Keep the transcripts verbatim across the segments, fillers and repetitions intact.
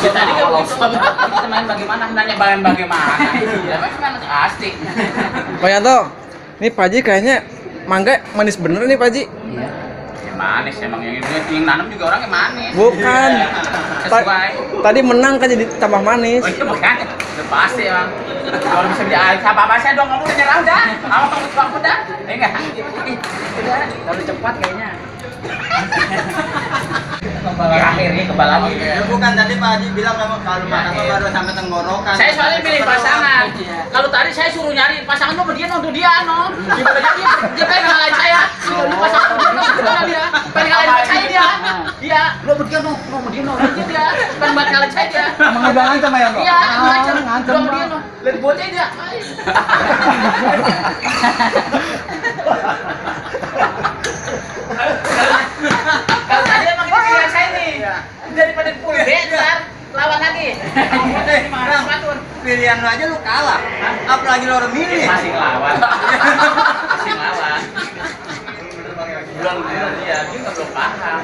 Ya, tadi kan begitu. Kita main bagaimana, nanya main bagaimana. Ya memang asik. Pak Yanto, ini Pak Haji kayaknya mangga manis bener nih Pak Haji. Iya. Ya manis emang yang yang nanam juga orangnya manis. Bukan. Ya, Ta sesuai. tadi menang kan jadi tambah manis. Oh iya makanya, udah pasti emang. Kalau bisa dialih apa apa saya dong, kamu udah nyerah udah. Kamu kamu tukang udah. Eh enggak. Udah, terlalu cepat kayaknya. Di akhirnya kebal lagi. Ya, bukan tadi Pak Haji bilang kamu kalau makan apa baru sampai tenggorokan. Saya soalnya pilih pasangan. Kalau tadi saya suruh nyari pasangan lo, dia no, dia no. Gimana dia? Dia pengen ngalahin saya. Dia pasangan dia no, gimana dia? Pengen ngalahin saya dia. Dia, lo dia no, lo dia no, dia dia. Pengen buat ngalahin saya dia. Emang udah ngancam ya, Bang? Iya, ngancam. ngancam. Lo dia no. Lihat bocah dia. Kalau tadi emang itu pilihan saya nih. Daripada full B ntar lawan lagi. Eh, Bang, pilihan lu aja lu kalah. Apalagi lu orang milih. Masih ngelawan. Masih ngelawan. Belum belum dia, dia nggak belum paham.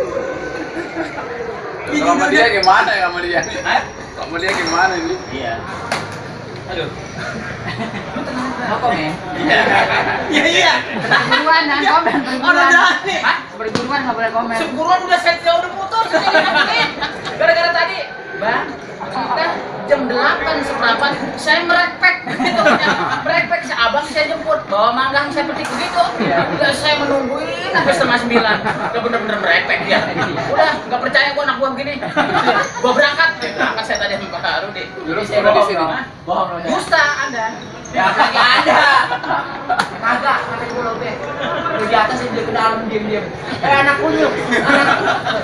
Sama dia gimana ya sama dia? Hah? Sama dia gimana ini? Iya. Aduh. Mau komen? Iya, iya. Berburuan dan komen, berburuan. Orang berani. Hah? Berburuan nggak boleh komen. Seburuan udah saya udah putus. Gara-gara tadi, Bang, kita jam delapan seperempat saya merepek gitu, merepek si abang saya jemput bawa manggang saya petik begitu. Udah saya menungguin sampai setengah sembilan, udah bener-bener merepek dia. Udah nggak percaya gua anak gua begini, gua berangkat, berangkat saya tadi sama Pak Rudi. Dulu sekolah di sini. Bohong loh. Dusta Anda. Ya lagi ada. Kagak, sampai pulau deh. Udah di atas dia ke dalam diam-diam. Eh anak kunyuk, anak.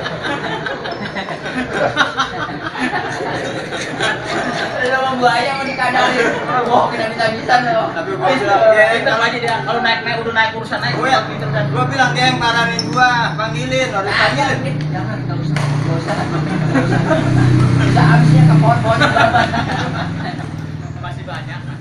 Lo buaya mau dikadarin. Wah, kita bisa-bisa lo. Tapi gua bilang dia yang Pinter aja dia. Kalau naik-naik udah naik urusan naik. Gua, Pinter kan. gua bilang dia yang marahin gua, panggilin, harus panggilin. Jangan, enggak usah. Enggak usah. Enggak usah. Bisa habisnya ke pohon-pohon. Masih banyak.